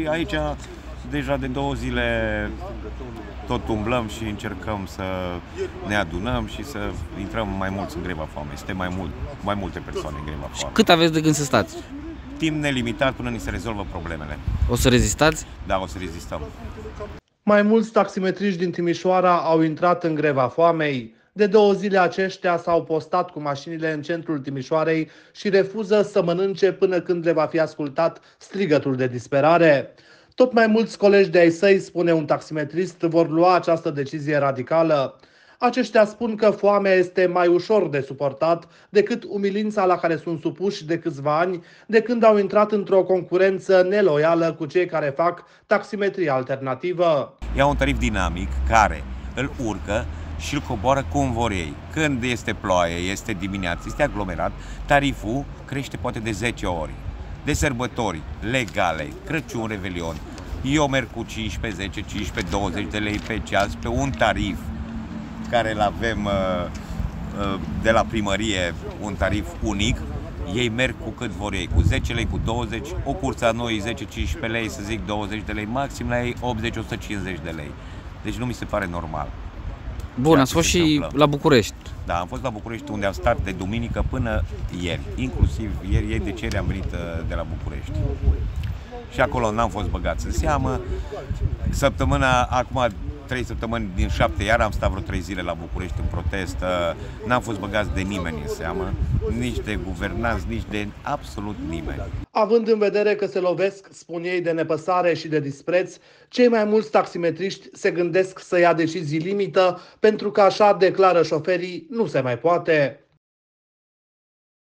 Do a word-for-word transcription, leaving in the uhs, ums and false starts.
aici deja de două zile tot umblăm și încercăm să ne adunăm și să intrăm mai mulți în greva foamei. Suntem mai, mult, mai multe persoane în greva foamei. Cât aveți de gând să stați? Timp nelimitat până ni se rezolvă problemele. O să rezistați? Da, o să rezistăm. Mai mulți taximetriști din Timișoara au intrat în greva foamei. De două zile aceștia s-au postat cu mașinile în centrul Timișoarei și refuză să mănânce până când le va fi ascultat strigătul de disperare. Tot mai mulți colegi de ai săi, spune un taximetrist, vor lua această decizie radicală. Aceștia spun că foamea este mai ușor de suportat decât umilința la care sunt supuși de câțiva ani, de când au intrat într-o concurență neloială cu cei care fac taximetrie alternativă. Iau un tarif dinamic care îl urcă și îl coboară cum vor ei. Când este ploaie, este dimineață, este aglomerat, tariful crește poate de zece ori. De sărbători legale, Crăciun, Revelion, eu merg cu cincisprezece, zece, cincisprezece, douăzeci de lei pe ceas pe un tarif care îl avem uh, uh, de la primărie, un tarif unic. Ei merg cu cât vor ei, cu zece lei, cu douăzeci, o cursă a noi zece cincisprezece lei, să zic douăzeci de lei, maxim la ei optzeci la o sută cincizeci de lei. Deci nu mi se pare normal. Bun, ați fost și la București. Da, am fost la București, unde am stat de duminică până ieri. Inclusiv ieri, ieri de ce am venit de la București. Și acolo n-am fost băgați în seamă. Săptămâna, acum trei săptămâni din șapte, iar am stat vreo trei zile la București în protest. N-am fost băgați de nimeni în seamă, nici de guvernanți, nici de absolut nimeni. Având în vedere că se lovesc, spun ei, de nepăsare și de dispreț, cei mai mulți taximetriști se gândesc să ia decizii limită, pentru că așa, declară șoferii, nu se mai poate.